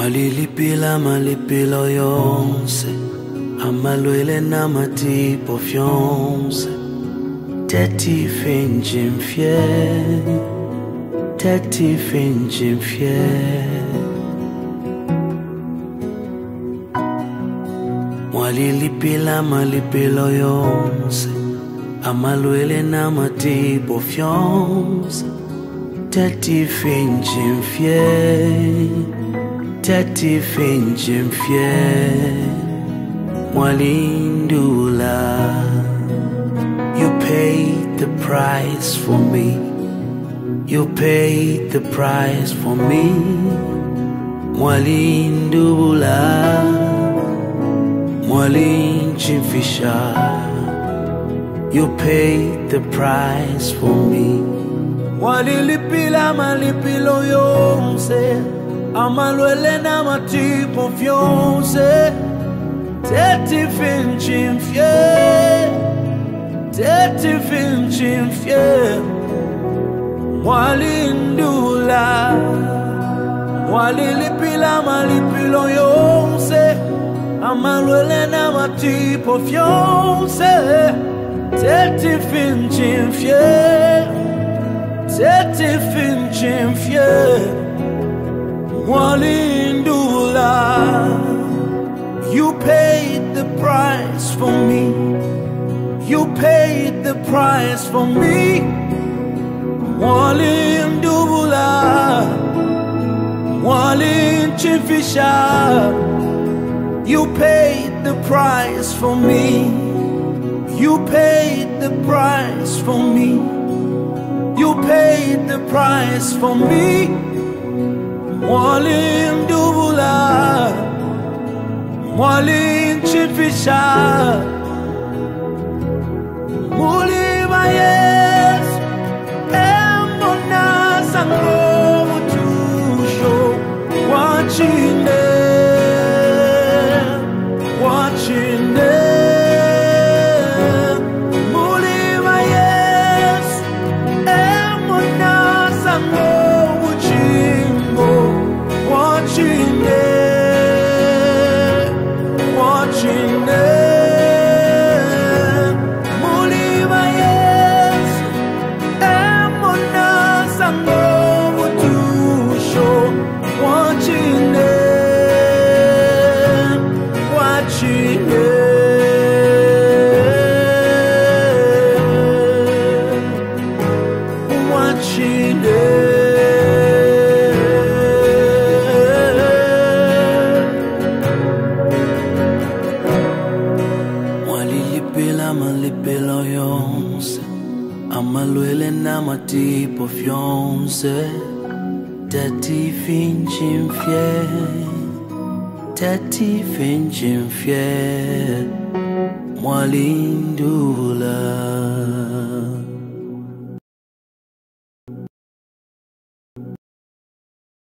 Amalipilo yonse, amalwele namatipo fyonse. Teti finjim fie. Amalipilo yonse, amalwele namatipo fyonse. Teti finjim fie. Mwalindula, you paid the price for me. You paid the price for me. Mwalindula, mwalinchimfisha, you paid the price for me. Amalipilo yonse, amalwele namatipo fyonse. Teti finjim fie. Mwalindula, amalipilo yonse, amalwele namatipo fyonse. Teti finjim fie. Mwalindula, you paid the price for me. You paid the price for me. Mwalindula, mwalinchimfisha, you paid the price for me. You paid the price for me. You paid the price for me. Amalipilo, mwalinchimfisha. Mulima Yesu, embona sango mutusho. Wachinde. Mulima Yesu, embona sango muchimbo. Wachinde. Mulima Yesu, embona sango mutusho. Wachinde. Amalipilo yonse, amalwele namatipo fyonse. Teti finjim fie. Mwalindula.